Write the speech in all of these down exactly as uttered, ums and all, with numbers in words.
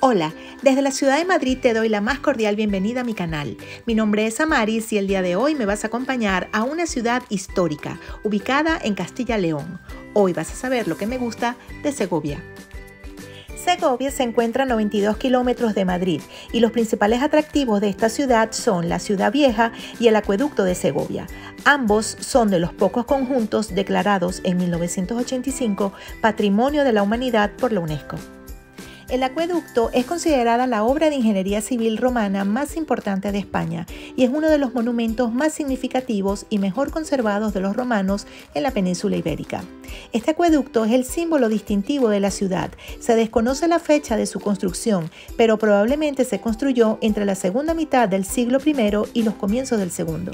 Hola, desde la ciudad de Madrid te doy la más cordial bienvenida a mi canal. Mi nombre es Amaris y el día de hoy me vas a acompañar a una ciudad histórica ubicada en Castilla-León. Hoy vas a saber lo que me gusta de Segovia. Segovia se encuentra a noventa y dos kilómetros de Madrid y los principales atractivos de esta ciudad son la Ciudad Vieja y el Acueducto de Segovia. Ambos son de los pocos conjuntos declarados en mil novecientos ochenta y cinco Patrimonio de la Humanidad por la UNESCO. El acueducto es considerada la obra de ingeniería civil romana más importante de España y es uno de los monumentos más significativos y mejor conservados de los romanos en la península ibérica. Este acueducto es el símbolo distintivo de la ciudad. Se desconoce la fecha de su construcción, pero probablemente se construyó entre la segunda mitad del siglo primero y los comienzos del segundo.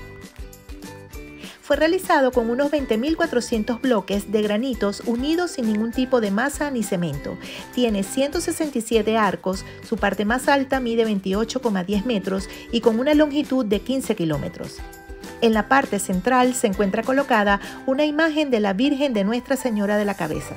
Fue realizado con unos veinte mil cuatrocientos bloques de granitos unidos sin ningún tipo de masa ni cemento. Tiene ciento sesenta y siete arcos, su parte más alta mide veintiocho coma diez metros y con una longitud de quince kilómetros. En la parte central se encuentra colocada una imagen de la Virgen de Nuestra Señora de la Cabeza.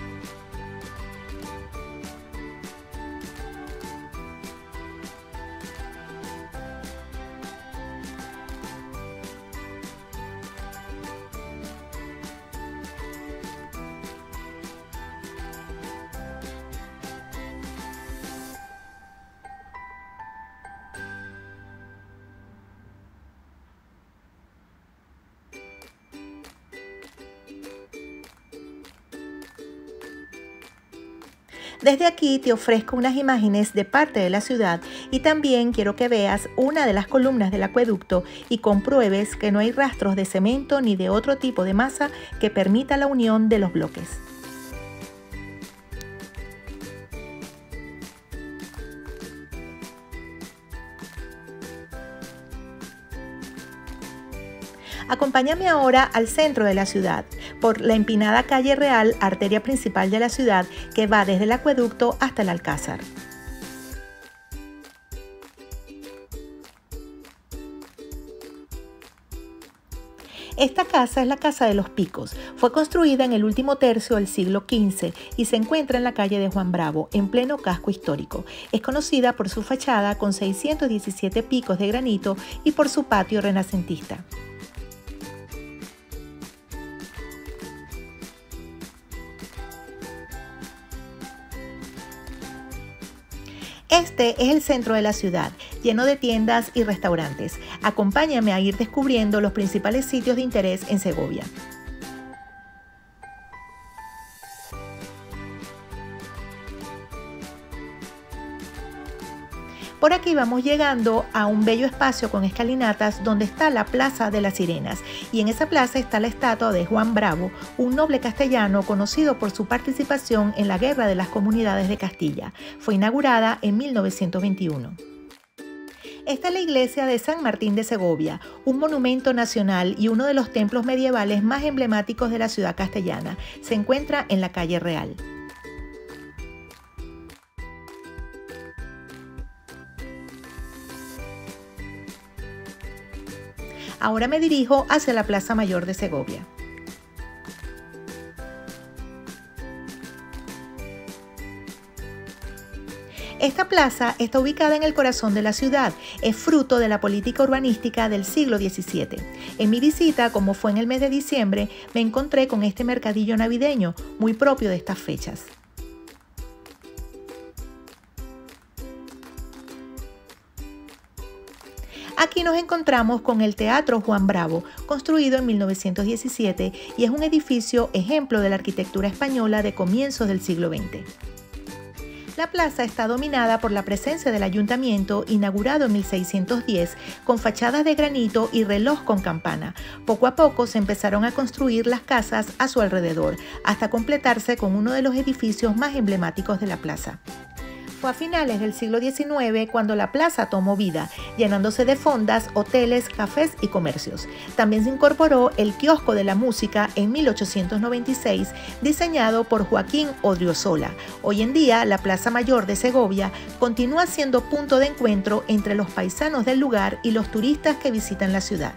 Desde aquí te ofrezco unas imágenes de parte de la ciudad y también quiero que veas una de las columnas del acueducto y compruebes que no hay rastros de cemento ni de otro tipo de masa que permita la unión de los bloques. Acompáñame ahora al centro de la ciudad, por la empinada calle Real, arteria principal de la ciudad, que va desde el acueducto hasta el Alcázar. Esta casa es la Casa de los Picos. Fue construida en el último tercio del siglo quince y se encuentra en la calle de Juan Bravo, en pleno casco histórico. Es conocida por su fachada con seiscientos diecisiete picos de granito y por su patio renacentista. Este es el centro de la ciudad, lleno de tiendas y restaurantes. Acompáñame a ir descubriendo los principales sitios de interés en Segovia. Por aquí vamos llegando a un bello espacio con escalinatas donde está la Plaza de las Sirenas y en esa plaza está la estatua de Juan Bravo, un noble castellano conocido por su participación en la Guerra de las Comunidades de Castilla. Fue inaugurada en mil novecientos veintiuno. Esta es la iglesia de San Martín de Segovia, un monumento nacional y uno de los templos medievales más emblemáticos de la ciudad castellana. Se encuentra en la calle Real. Ahora me dirijo hacia la Plaza Mayor de Segovia. Esta plaza está ubicada en el corazón de la ciudad, es fruto de la política urbanística del siglo diecisiete. En mi visita, como fue en el mes de diciembre, me encontré con este mercadillo navideño, muy propio de estas fechas. Aquí nos encontramos con el Teatro Juan Bravo, construido en mil novecientos diecisiete y es un edificio ejemplo de la arquitectura española de comienzos del siglo veinte. La plaza está dominada por la presencia del ayuntamiento, inaugurado en mil seiscientos diez, con fachadas de granito y reloj con campana. Poco a poco se empezaron a construir las casas a su alrededor, hasta completarse con uno de los edificios más emblemáticos de la plaza. Fue a finales del siglo diecinueve cuando la plaza tomó vida, llenándose de fondas, hoteles, cafés y comercios. También se incorporó el kiosco de la música en mil ochocientos noventa y seis, diseñado por Joaquín Odriozola. Hoy en día, la Plaza Mayor de Segovia continúa siendo punto de encuentro entre los paisanos del lugar y los turistas que visitan la ciudad.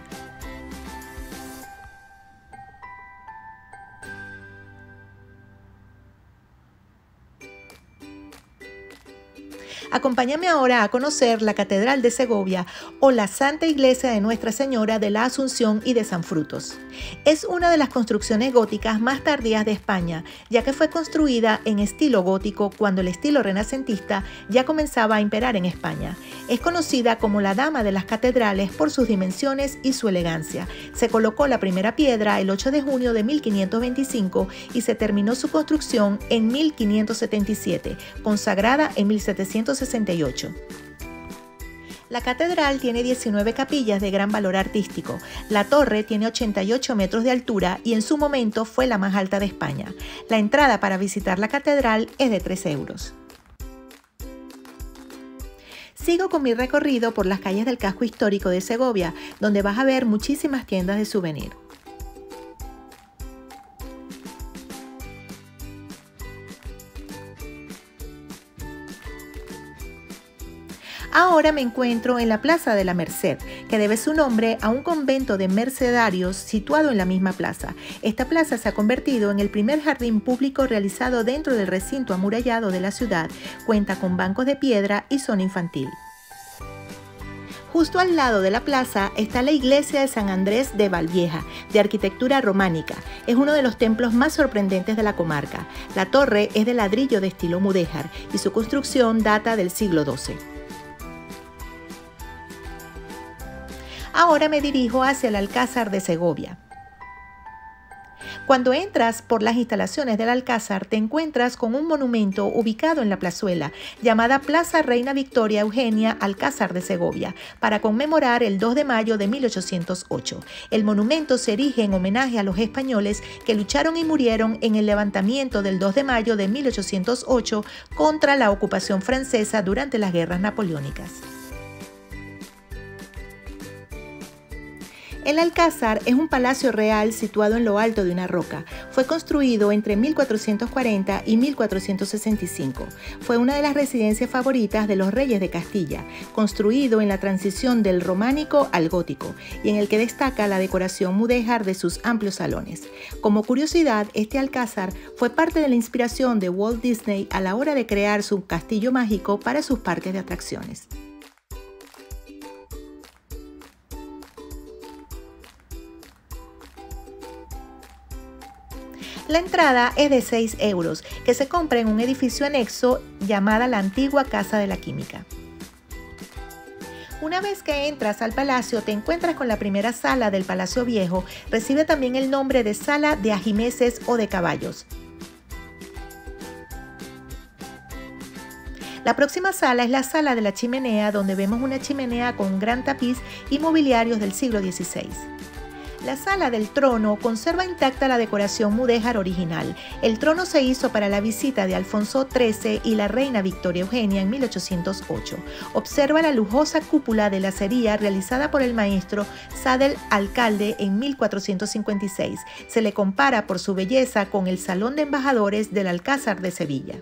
Acompáñame ahora a conocer la Catedral de Segovia o la Santa Iglesia de Nuestra Señora de la Asunción y de San Frutos. Es una de las construcciones góticas más tardías de España, ya que fue construida en estilo gótico cuando el estilo renacentista ya comenzaba a imperar en España. Es conocida como la Dama de las Catedrales por sus dimensiones y su elegancia. Se colocó la primera piedra el ocho de junio de mil quinientos veinticinco y se terminó su construcción en mil quinientos setenta y siete, consagrada en mil setecientos sesenta y ocho. La catedral tiene diecinueve capillas de gran valor artístico. La torre tiene ochenta y ocho metros de altura y en su momento fue la más alta de España. La entrada para visitar la catedral es de tres euros. Sigo con mi recorrido por las calles del casco histórico de Segovia, donde vas a ver muchísimas tiendas de souvenir. Ahora me encuentro en la Plaza de la Merced, que debe su nombre a un convento de mercedarios situado en la misma plaza. Esta plaza se ha convertido en el primer jardín público realizado dentro del recinto amurallado de la ciudad. Cuenta con bancos de piedra y zona infantil. Justo al lado de la plaza está la iglesia de San Andrés de Valvieja, de arquitectura románica. Es uno de los templos más sorprendentes de la comarca. La torre es de ladrillo de estilo mudéjar y su construcción data del siglo doce. Ahora me dirijo hacia el Alcázar de Segovia. Cuando entras por las instalaciones del Alcázar, te encuentras con un monumento ubicado en la plazuela, llamada Plaza Reina Victoria Eugenia Alcázar de Segovia, para conmemorar el dos de mayo de mil ochocientos ocho. El monumento se erige en homenaje a los españoles que lucharon y murieron en el levantamiento del dos de mayo de mil ochocientos ocho contra la ocupación francesa durante las guerras napoleónicas. El Alcázar es un palacio real situado en lo alto de una roca. Fue construido entre mil cuatrocientos cuarenta y mil cuatrocientos sesenta y cinco. Fue una de las residencias favoritas de los reyes de Castilla, construido en la transición del románico al gótico y en el que destaca la decoración mudéjar de sus amplios salones. Como curiosidad, este Alcázar fue parte de la inspiración de Walt Disney a la hora de crear su castillo mágico para sus parques de atracciones. La entrada es de seis euros, que se compra en un edificio anexo llamada la antigua Casa de la Química. Una vez que entras al palacio, te encuentras con la primera sala del Palacio Viejo. Recibe también el nombre de Sala de Ajimeces o de Caballos. La próxima sala es la Sala de la Chimenea, donde vemos una chimenea con un gran tapiz y mobiliarios del siglo dieciséis. La Sala del Trono conserva intacta la decoración mudéjar original. El trono se hizo para la visita de Alfonso trece y la reina Victoria Eugenia en mil ochocientos ocho. Observa la lujosa cúpula de lacería realizada por el maestro Sadel Alcalde en mil cuatrocientos cincuenta y seis. Se le compara por su belleza con el Salón de Embajadores del Alcázar de Sevilla.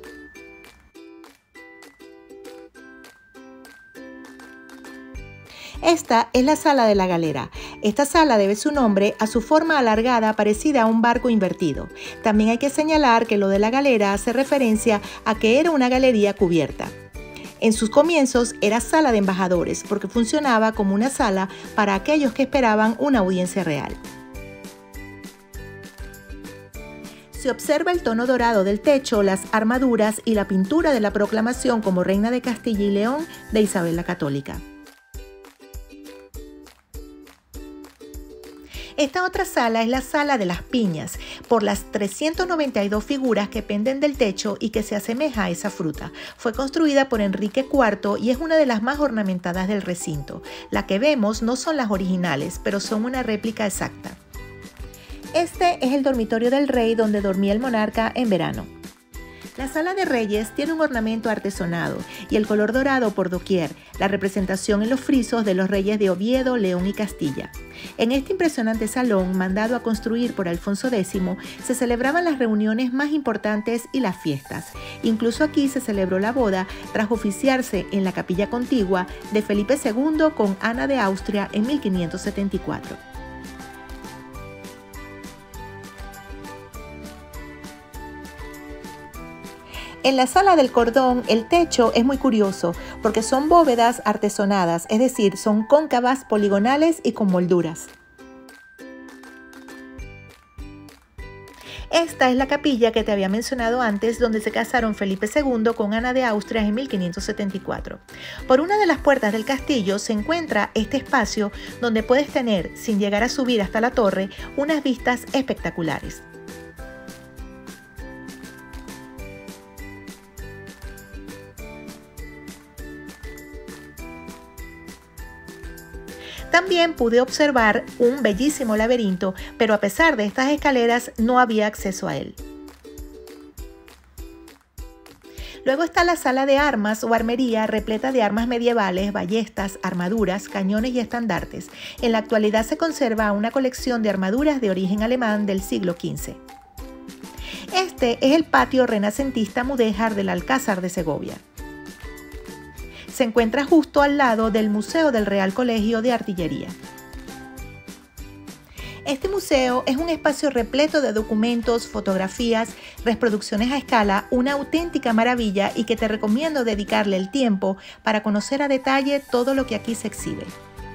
Esta es la Sala de la Galera. Esta sala debe su nombre a su forma alargada parecida a un barco invertido. También hay que señalar que lo de la galera hace referencia a que era una galería cubierta. En sus comienzos era sala de embajadores porque funcionaba como una sala para aquellos que esperaban una audiencia real. Se observa el tono dorado del techo, las armaduras y la pintura de la proclamación como reina de Castilla y León de Isabel la Católica. Esta otra sala es la Sala de las Piñas, por las trescientas noventa y dos figuras que penden del techo y que se asemeja a esa fruta. Fue construida por Enrique cuarto y es una de las más ornamentadas del recinto. Las que vemos no son las originales, pero son una réplica exacta. Este es el dormitorio del rey donde dormía el monarca en verano. La Sala de Reyes tiene un ornamento artesonado y el color dorado por doquier, la representación en los frisos de los reyes de Oviedo, León y Castilla. En este impresionante salón, mandado a construir por Alfonso décimo, se celebraban las reuniones más importantes y las fiestas. Incluso aquí se celebró la boda tras oficiarse en la capilla contigua de Felipe segundo con Ana de Austria en mil quinientos setenta y cuatro. En la Sala del Cordón, el techo es muy curioso porque son bóvedas artesonadas, es decir, son cóncavas, poligonales y con molduras. Esta es la capilla que te había mencionado antes, donde se casaron Felipe segundo con Ana de Austria en mil quinientos setenta y cuatro. Por una de las puertas del castillo se encuentra este espacio donde puedes tener, sin llegar a subir hasta la torre, unas vistas espectaculares. También pude observar un bellísimo laberinto, pero a pesar de estas escaleras no había acceso a él. Luego está la sala de armas o armería repleta de armas medievales, ballestas, armaduras, cañones y estandartes. En la actualidad se conserva una colección de armaduras de origen alemán del siglo quince. Este es el patio renacentista mudéjar del Alcázar de Segovia. Se encuentra justo al lado del Museo del Real Colegio de Artillería. Este museo es un espacio repleto de documentos, fotografías, reproducciones a escala, una auténtica maravilla y que te recomiendo dedicarle el tiempo para conocer a detalle todo lo que aquí se exhibe.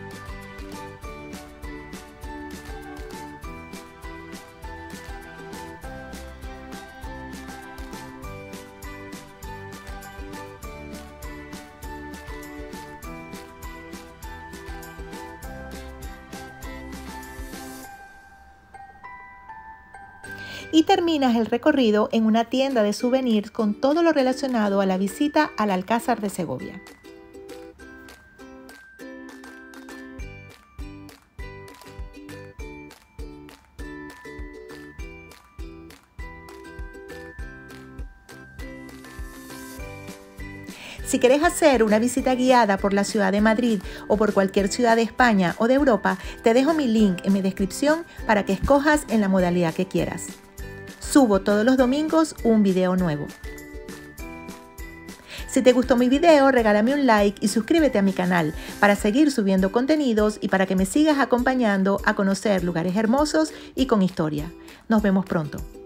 Y terminas el recorrido en una tienda de souvenirs con todo lo relacionado a la visita al Alcázar de Segovia. Si quieres hacer una visita guiada por la ciudad de Madrid o por cualquier ciudad de España o de Europa, te dejo mi link en mi descripción para que escojas en la modalidad que quieras. Subo todos los domingos un video nuevo. Si te gustó mi video, regálame un like y suscríbete a mi canal para seguir subiendo contenidos y para que me sigas acompañando a conocer lugares hermosos y con historia. Nos vemos pronto.